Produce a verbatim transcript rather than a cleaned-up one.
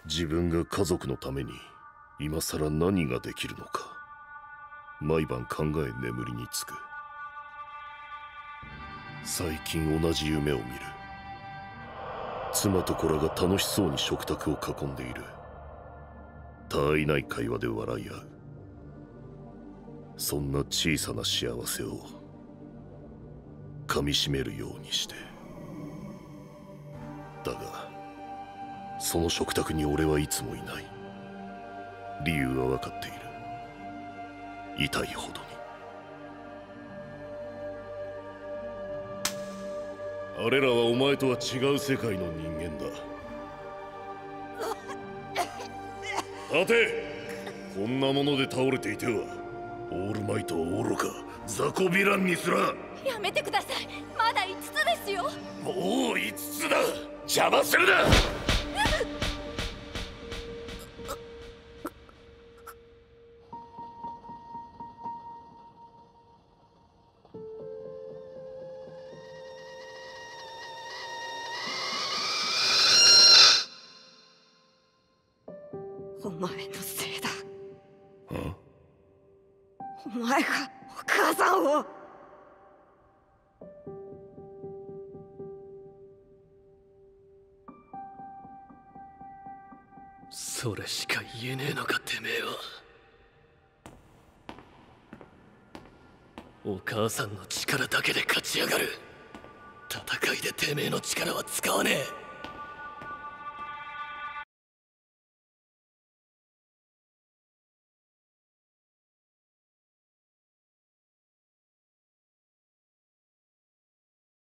自分が家族のために今さら何ができるのか、毎晩考え眠りにつく。最近同じ夢を見る。妻と子らが楽しそうに食卓を囲んでいる。他愛ない会話で笑い合う。そんな小さな幸せを噛みしめるようにして。だがその食卓に俺はいつもいない。理由は分かっている。痛いほどに。あれらはお前とは違う世界の人間だ。立て。こんなもので倒れていてはオールマイトは愚か、雑魚ヴィランにすら。 やめてください。まだいつつですよ。 もういつつだ。邪魔するな。 お前のせいだ。 あ？ お前がお母さんを。 それしか言えねえのか、てめえは。お母さんの力だけで勝ち上がる。戦いでてめえの力は使わねえ。